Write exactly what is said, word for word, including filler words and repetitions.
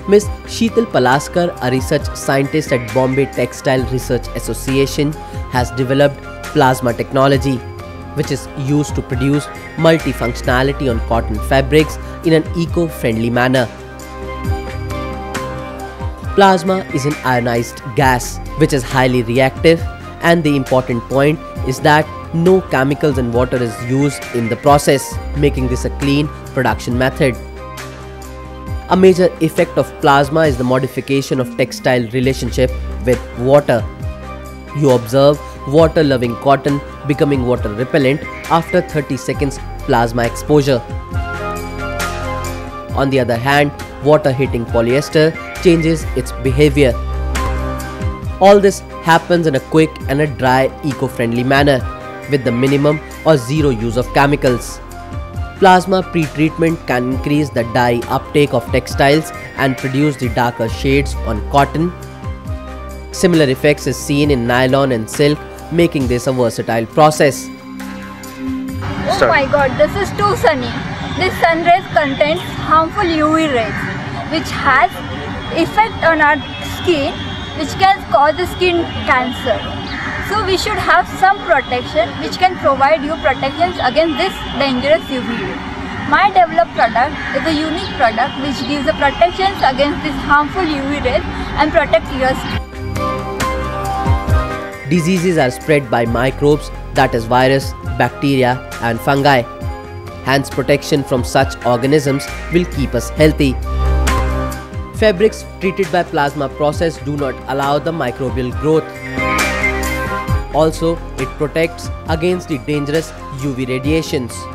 Miss Sheetal Palaskar, a research scientist at Bombay Textile Research Association, has developed plasma technology, which is used to produce multifunctionality on cotton fabrics in an eco-friendly manner. Plasma is an ionized gas which is highly reactive, and the important point is that no chemicals and water is used in the process, making this a clean production method. A major effect of plasma is the modification of textile relationship with water. You observe water-loving cotton becoming water repellent after thirty seconds plasma exposure. On the other hand, water-hitting polyester changes its behavior. All this happens in a quick and a dry, eco-friendly manner with the minimum or zero use of chemicals. Plasma pre-treatment can increase the dye uptake of textiles and produce the darker shades on cotton. Similar effects is seen in nylon and silk, making this a versatile process. Oh my god, this is too sunny. This sun rays contains harmful U V rays which has effect on our skin, which can cause the skin cancer. So we should have some protection which can provide you protections against this dangerous U V ray. My developed product is a unique product which gives the protections against this harmful U V rays and protects your skin. Diseases are spread by microbes, that is virus, bacteria and fungi. Hence, protection from such organisms will keep us healthy. Fabrics treated by plasma process do not allow the microbial growth. Also, it protects against the dangerous U V radiations.